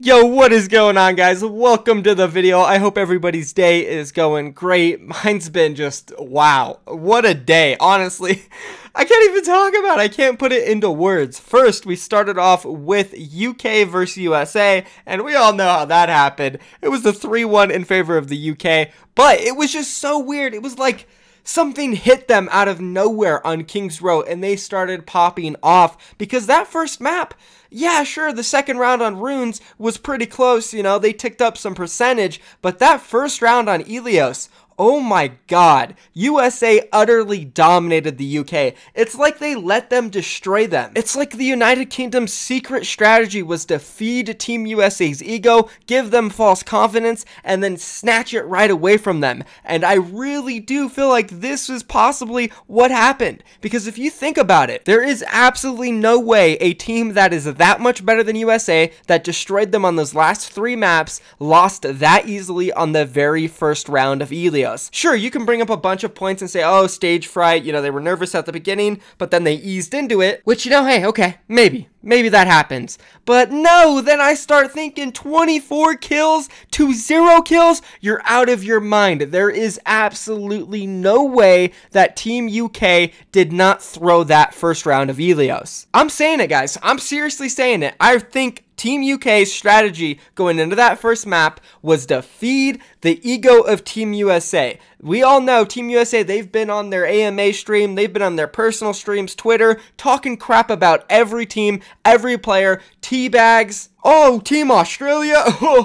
Yo, what is going on, guys? Welcome to the video. I hope everybody's day is going great. Mine's been just, wow, what a day. Honestly, I can't even talk about it. I can't put it into words. First, we started off with UK versus USA, and we all know how that happened. It was the 3-1 in favor of the UK, but it was just so weird. It was like something hit them out of nowhere on Kings Row, and they started popping off because that first map, yeah, sure, the second round on Runes was pretty close, you know, they ticked up some percentage, but that first round on Ilios, oh my god, USA utterly dominated the UK. It's like they let them destroy them. It's like the United Kingdom's secret strategy was to feed Team USA's ego, give them false confidence, and then snatch it right away from them. And I really do feel like this is possibly what happened. Because if you think about it, there is absolutely no way a team that is that much better than USA, that destroyed them on those last 3 maps, lost that easily on the very first round of Ilios. Sure, you can bring up a bunch of points and say, oh, stage fright, you know, they were nervous at the beginning, but then they eased into it, which, you know, hey, okay, maybe that happens. But no, then I start thinking 24 kills to 0 kills, you're out of your mind. There is absolutely no way that Team UK did not throw that first round of Ilios. I'm saying it, guys. I'm seriously saying it. I think Team UK's strategy going into that first map was to feed the ego of Team USA. We all know Team USA, they've been on their AMA stream, they've been on their personal streams, Twitter, talking crap about every team, every player, teabags. Oh, Team Australia,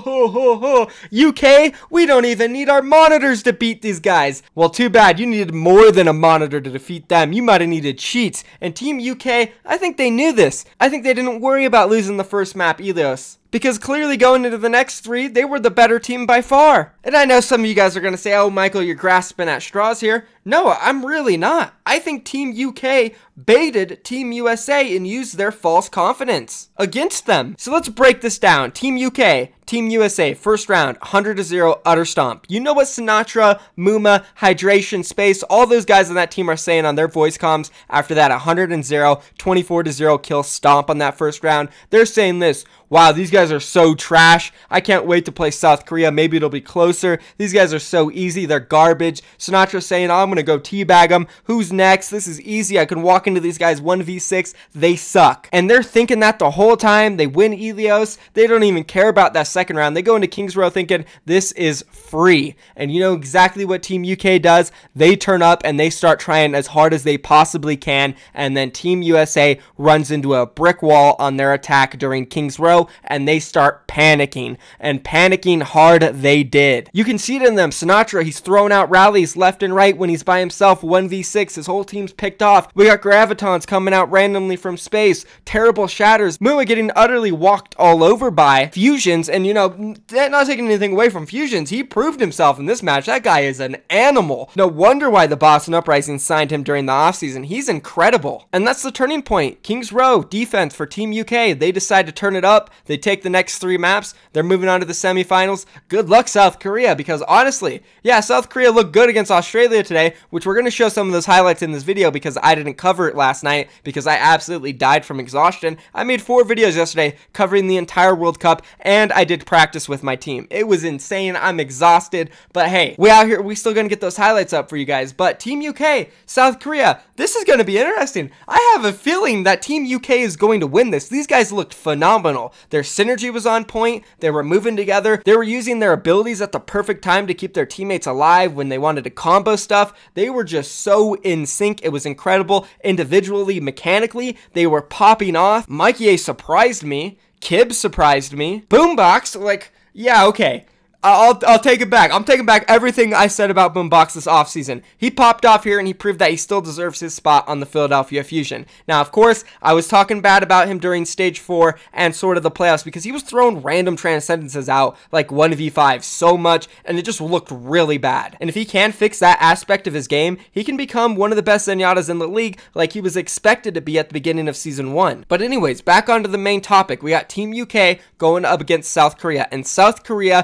UK, we don't even need our monitors to beat these guys. Well, too bad, you needed more than a monitor to defeat them. You might have needed cheats. And Team UK, I think they knew this. I think they didn't worry about losing the first map, Ilios, because clearly going into the next 3, they were the better team by far. And I know some of you guys are going to say, oh, Michael, you're grasping at straws here. No, I'm really not. I think Team UK baited Team USA and used their false confidence against them. So let's break this down. Team UK, Team USA, first round, 100-0 utter stomp. You know what Sinatra, Muma, Hydration, Space, all those guys on that team are saying on their voice comms after that 100-0, 24-0 kill stomp on that first round. They're saying this: wow, these guys are so trash. I can't wait to play South Korea. Maybe it'll be closer. These guys are so easy. They're garbage. Sinatra's saying, oh, I'm going to go teabag them. Who's next? This is easy. I can walk into these guys 1v6. They suck. And they're thinking that the whole time. They win Ilios. They don't even care about that second round. They go into Kings Row thinking this is free. And you know exactly what Team UK does? They turn up and they start trying as hard as they possibly can. And then Team USA runs into a brick wall on their attack during Kings Row, and they start panicking, and panicking hard they did. You can see it in them. Sinatra, he's throwing out rallies left and right when he's by himself, 1v6, his whole team's picked off. We got Gravitons coming out randomly from space, terrible shatters, Mua getting utterly walked all over by Fusions, and you know, not taking anything away from Fusions, he proved himself in this match. That guy is an animal. No wonder why the Boston Uprising signed him during the offseason. He's incredible. And that's the turning point. Kings Row defense for Team UK. They decide to turn it up. They take the next 3 maps. They're moving on to the semifinals. Good luck, South Korea, because honestly, yeah, South Korea looked good against Australia today, which we're going to show some of those highlights in this video because I didn't cover it last night because I absolutely died from exhaustion. I made 4 videos yesterday covering the entire World Cup, and I did practice with my team. It was insane. I'm exhausted, but hey, we out here. We still going to get those highlights up for you guys. But Team UK, South Korea, this is going to be interesting. I have a feeling that Team UK is going to win this. These guys looked phenomenal. Their synergy was on point. They were moving together. They were using their abilities at the perfect time to keep their teammates alive when they wanted to combo stuff. They were just so in sync. It was incredible. Individually, mechanically, they were popping off. Mikey surprised me. Kib surprised me. Boombox, like, yeah, okay. I'll take it back. I'm taking back everything I said about Boombox this offseason. He popped off here and he proved that he still deserves his spot on the Philadelphia Fusion. Now, of course, I was talking bad about him during Stage 4 and sort of the playoffs because he was throwing random transcendences out like 1v5 so much, and it just looked really bad. And if he can fix that aspect of his game, he can become one of the best Zenyatas in the league like he was expected to be at the beginning of Season 1. But anyways, back onto the main topic. We got Team UK going up against South Korea, and South Korea, sure,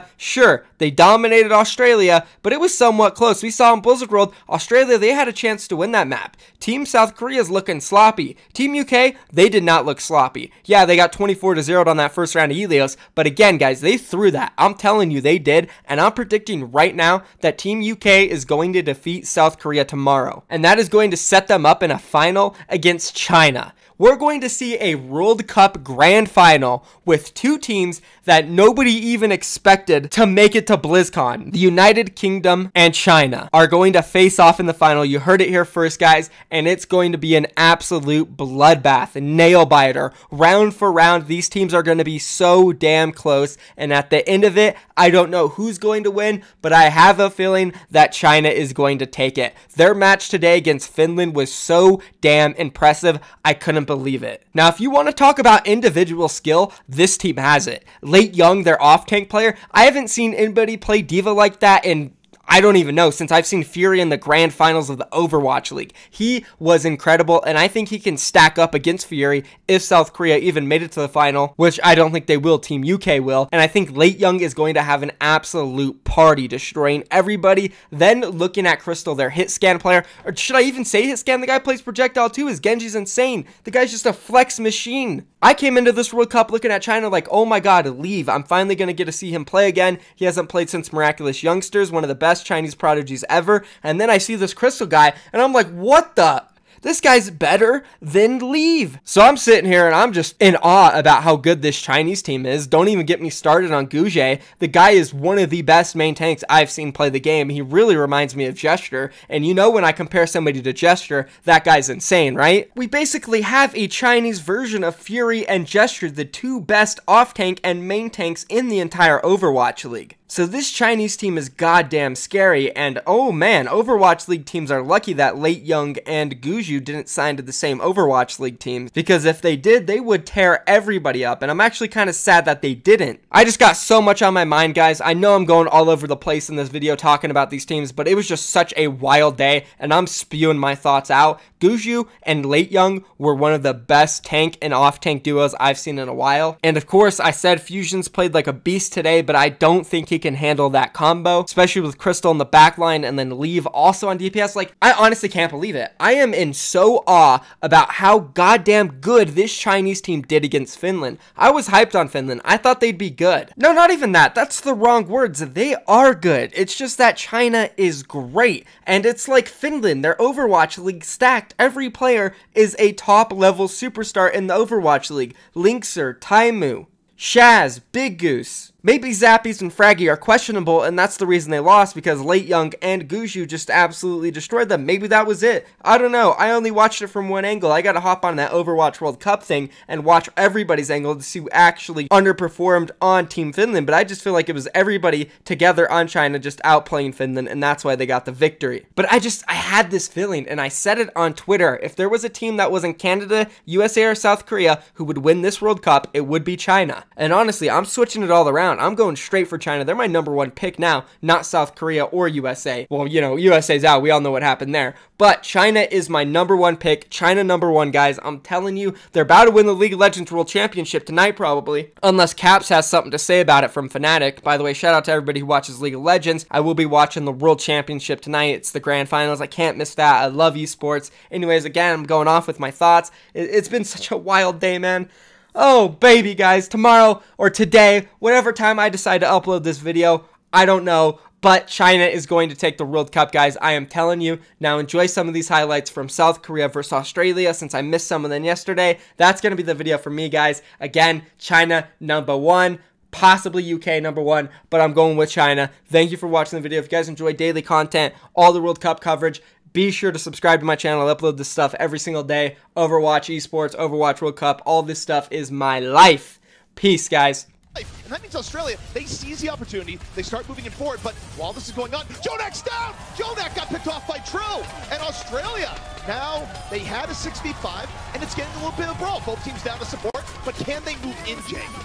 Sure, they dominated Australia, but it was somewhat close. We saw in Blizzard World, Australia, they had a chance to win that map. Team South Korea is looking sloppy. Team UK, they did not look sloppy. Yeah, they got 24-0 on that first round of Helios, but again, guys, they threw that. I'm telling you, they did, and I'm predicting right now that Team UK is going to defeat South Korea tomorrow, and that is going to set them up in a final against China. We're going to see a World Cup grand final with two teams that nobody even expected to make it to BlizzCon. The United Kingdom and China are going to face off in the final. You heard it here first, guys, and it's going to be an absolute bloodbath, a nail biter. Round for round, these teams are going to be so damn close, and at the end of it, I don't know who's going to win, but I have a feeling that China is going to take it. Their match today against Finland was so damn impressive, I couldn't believe it. Now, if you want to talk about individual skill, this team has it. Late Young, their off-tank player, I haven't seen anybody play D.Va like that in I don't even know, since I've seen Fury in the grand finals of the Overwatch League. He was incredible, and I think he can stack up against Fury if South Korea even made it to the final, which I don't think they will. Team UK will, and I think Late Young is going to have an absolute party, destroying everybody. Then looking at Crystal, their hit scan player, or should I even say hit scan? The guy plays projectile too. His Genji's insane. The guy's just a flex machine. I came into this World Cup looking at China like, oh my god, leave. I'm finally going to get to see him play again. He hasn't played since Miraculous Youngsters, one of the best Chinese prodigies ever. And then I see this Crystal guy, and I'm like, what the? This guy's better than Leave. So I'm sitting here and I'm just in awe about how good this Chinese team is. Don't even get me started on Gouge. The guy is one of the best main tanks I've seen play the game. He really reminds me of Gesture. And you know, when I compare somebody to Gesture, that guy's insane, right? We basically have a Chinese version of Fury and Gesture, the two best off-tank and main tanks in the entire Overwatch League. So this Chinese team is goddamn scary, and oh man, Overwatch League teams are lucky that Late Young and Guju didn't sign to the same Overwatch League teams, because if they did, they would tear everybody up, and I'm actually kind of sad that they didn't. I just got so much on my mind, guys. I know I'm going all over the place in this video talking about these teams, but it was just such a wild day, and I'm spewing my thoughts out. Guju and Late Young were one of the best tank and off-tank duos I've seen in a while, and of course, I said Fusion's played like a beast today, but I don't think he can handle that combo, especially with Crystal in the backline and then Leave also on DPS. Like, I honestly can't believe it. I am in so awe about how goddamn good this Chinese team did against Finland. I was hyped on Finland. I thought they'd be good. No, not even that. That's the wrong words. They are good. It's just that China is great. And it's like Finland, their Overwatch League stacked. Every player is a top level superstar in the Overwatch League. Linkser, Taimu, Shaz, Big Goose. Maybe Zappies and Fraggy are questionable, and that's the reason they lost, because Late Young and Guju just absolutely destroyed them. Maybe that was it. I don't know. I only watched it from one angle. I gotta hop on that Overwatch World Cup thing and watch everybody's angle to see who actually underperformed on Team Finland, but I just feel like it was everybody together on China just outplaying Finland, and that's why they got the victory. But I had this feeling, and I said it on Twitter. If there was a team that wasn't Canada, USA, or South Korea who would win this World Cup, it would be China. And honestly, I'm switching it all around. I'm going straight for China. They're my #1 pick now, not South Korea or USA. Well, you know, USA's out. We all know what happened there. But China is my #1 pick. China #1, guys. I'm telling you, they're about to win the League of Legends World Championship tonight, probably. Unless Caps has something to say about it from Fnatic. By the way, shout out to everybody who watches League of Legends. I will be watching the World Championship tonight. It's the grand finals. I can't miss that. I love esports. Anyways, again, I'm going off with my thoughts. It's been such a wild day, man. Oh, baby, guys, tomorrow or today, whatever time I decide to upload this video, I don't know, but China is going to take the World Cup, guys. I am telling you. Now, enjoy some of these highlights from South Korea versus Australia, since I missed some of them yesterday. That's going to be the video for me, guys. Again, China #1. Possibly UK #1, but I'm going with China. Thank you for watching the video. If you guys enjoy daily content, all the World Cup coverage, be sure to subscribe to my channel. I upload this stuff every single day. Overwatch, esports, Overwatch World Cup, all this stuff is my life. Peace, guys. And that means Australia, they seize the opportunity, they start moving it forward, but while this is going on, JJoNak's down! JJoNak got picked off by True! And Australia, now they had a 6v5, and it's getting a little bit of a brawl. Both teams down to support, but can they move in, Jay?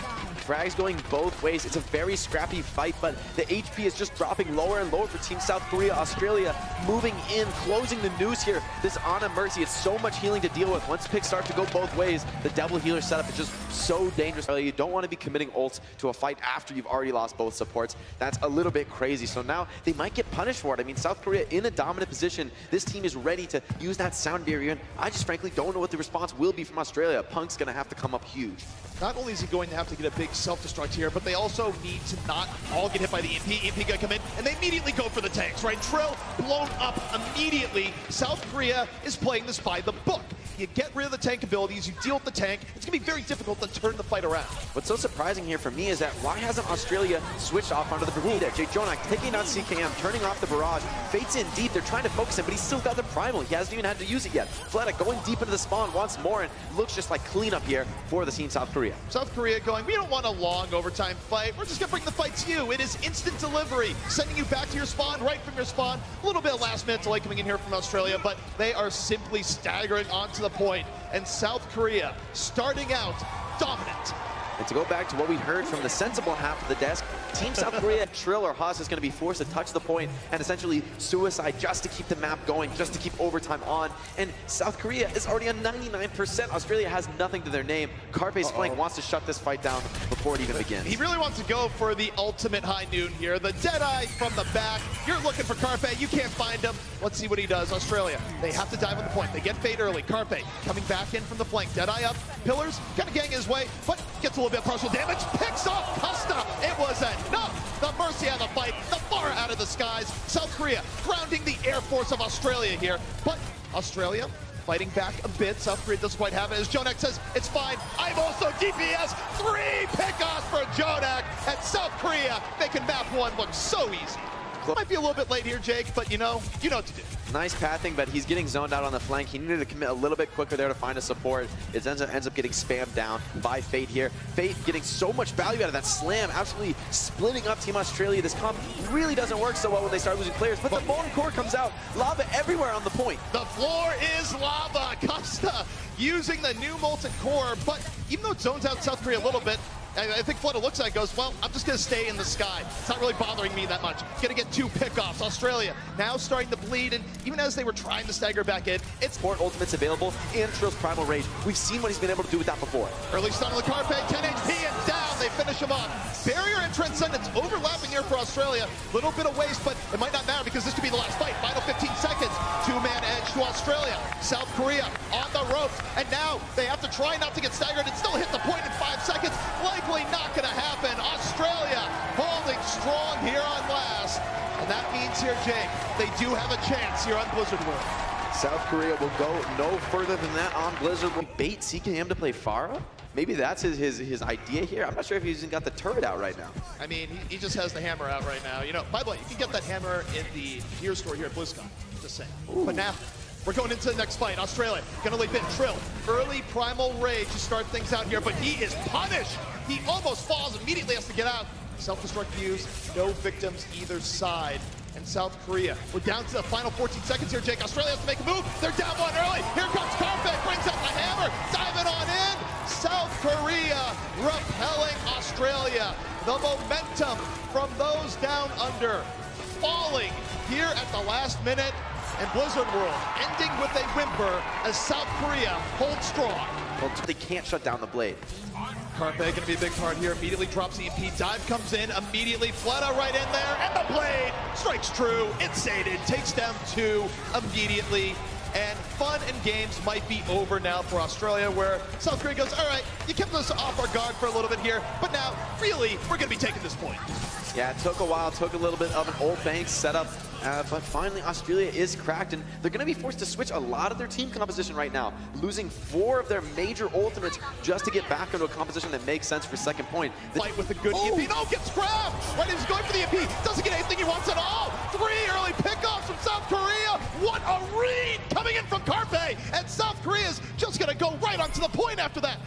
frags going both ways. It's a very scrappy fight, but the HP is just dropping lower and lower for Team South Korea. Australia moving in, closing the noose here. This Ana Mercy, it's so much healing to deal with. Once picks start to go both ways, the Devil Healer setup is just so dangerous. You don't want to be committing ults to a fight after you've already lost both supports. That's a little bit crazy. So now they might get punished for it. I mean, South Korea in a dominant position. This team is ready to use that sound barrier, and I just frankly don't know what the response will be from Australia. Punk's going to have to come up huge. Not only is he going to have to get a big self-destruct here, but they also need to not all get hit by the EMP. EMP gonna come in, and they immediately go for the tanks, right? Trill blown up immediately. South Korea is playing this by the book. You get rid of the tank abilities, you deal with the tank, it's going to be very difficult to turn the fight around. What's so surprising here for me is that why hasn't Australia switched off onto the Bermuda? Jake JJoNak taking down CKM, turning off the barrage. Fate's in deep, they're trying to focus him, but he's still got the primal. He hasn't even had to use it yet. Fleta going deep into the spawn once more, and looks just like cleanup here for the team South Korea. South Korea going, we don't want a long overtime fight, we're just going to bring the fight to you. It is instant delivery, sending you back to your spawn, right from your spawn. A little bit of last minute delay coming in here from Australia, but they are simply staggering onto the point. And South Korea starting out dominant. And to go back to what we heard from the sensible half of the desk, Team South Korea, Trill or Haas is going to be forced to touch the point and essentially suicide just to keep the map going, just to keep overtime on. And South Korea is already on 99%. Australia has nothing to their name. Carpe's flank wants to shut this fight down before it even begins. He really wants to go for the ultimate high noon here. The Deadeye from the back. You're looking for Carpe. You can't find him. Let's see what he does. Australia, they have to dive on the point. They get Fade early. Carpe coming back in from the flank. Deadeye up. Pillars kind of gang his way, but gets a little bit of partial damage. Picks off Custa. It was enough. The Mercy out of the fight. The far out of the skies. South Korea grounding the Air Force of Australia here. But Australia fighting back a bit. South Korea doesn't quite have it. As JJoNak says, it's fine. I'm also DPS. 3 pickoffs for JJoNak. And South Korea making map 1 look so easy. Might be a little bit late here, Jake, but you know what to do. Nice pathing, but he's getting zoned out on the flank. He needed to commit a little bit quicker there to find a support. It ends up getting spammed down by Fate here. Fate getting so much value out of that slam, absolutely splitting up Team Australia. This comp really doesn't work so well when they start losing players, but the Molten Core comes out. Lava everywhere on the point. The floor is lava. Costa using the new Molten Core, but even though it zones out South Korea a little bit, I think Fleta looks at it and goes, well, I'm just going to stay in the sky. It's not really bothering me that much. Going to get 2 pickoffs. Australia now starting to bleed, and even as they were trying to stagger back in, it's Port Ultimate's available, and Trill's Primal Rage. We've seen what he's been able to do with that before. Early stun on the Carpe, 10 HP and down. They finish him off. Barrier and Transcendence overlapping here for Australia. Little bit of waste, but it might not matter because this could be the last fight. Final 15 seconds. 2-man edge to Australia. South Korea on the ropes, and now they have to try not to get staggered and still hit the point in 5 seconds. Likely not going to happen. Australia holding strong here on last. And that means here, Jake, they do have a chance here on Blizzard World. South Korea will go no further than that on Blizzard. Will bait CKM to play Pharah? Maybe that's his idea here. I'm not sure if he's even got the turret out right now. I mean, he just has the hammer out right now. You know, by the way, you can get that hammer in the gear store here at BlizzCon. Just saying. Ooh. But now, we're going into the next fight. Australia gonna leap in. Trill, early Primal Rage to start things out here, but he is punished. He almost falls, immediately has to get out. Self-destruct views, no victims either side. And South Korea, we're down to the final 14 seconds here, Jake. Australia has to make a move. They're down 1 early. Here comes Carpe, brings out the hammer, diving on in. South Korea repelling Australia. The momentum from those down under falling here at the last minute. And Blizzard World ending with a whimper as South Korea holds strong. Well, they can't shut down the blade. Carpe going to be a big part here. Immediately drops EMP. Dive comes in. Immediately Fleta right in there. And the blade strikes true. It's sated. Takes down 2 immediately. And fun and games might be over now for Australia, where South Korea goes, all right, you kept us off our guard for a little bit here, but now, really, we're going to be taking this point. Yeah, it took a while, took a little bit of an old bank setup, but finally Australia is cracked, and they're going to be forced to switch a lot of their team composition right now, losing 4 of their major ultimates just to get back into a composition that makes sense for second point. Fight with a good EMP. No, gets grabbed! Right, he's going for the EMP. Doesn't get anything he wants at all. 3 early pickoffs from South Korea. What a read coming in from Carpe! And South Korea's just going to go right onto the point after that.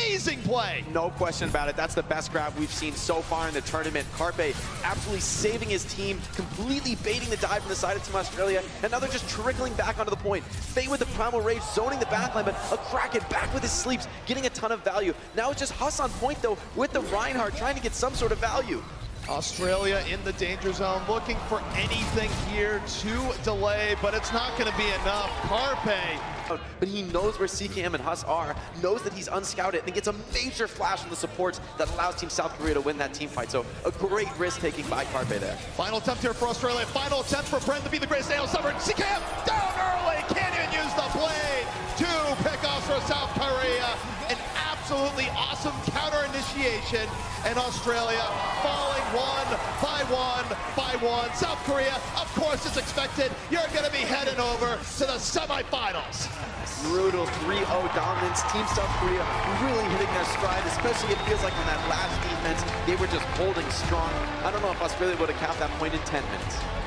amazing play. No question about it. That's the best grab we've seen so far in the tournament. Carpe absolutely saving his team, completely baiting the dive from the side of Team Australia, and now they're just trickling back onto the point. Faye with the Primal Rage, zoning the backline, but a Kraken back with his sleeps, getting a ton of value. Now it's just Huss on point, though, with the Reinhardt, trying to get some sort of value. Australia in the danger zone, looking for anything here to delay, but it's not going to be enough. Carpe. But he knows where CKM and Huss are, knows that he's unscouted, and gets a major flash from the supports that allows Team South Korea to win that team fight. So a great risk-taking by Carpe there. Final attempt here for Australia. Final attempt for Bren to be the greatest AL summer. CKM down early. Can't even use the blade to pick off for South Korea. An absolutely awesome counter initiation. And Australia falling one by one. South Korea, of course, is expected. You're going to be heading over to the semifinals. Brutal 3-0 dominance. Team South Korea really hitting their stride, especially it feels like on that last defense, they were just holding strong. I don't know if Australia would have capped that point in 10 minutes.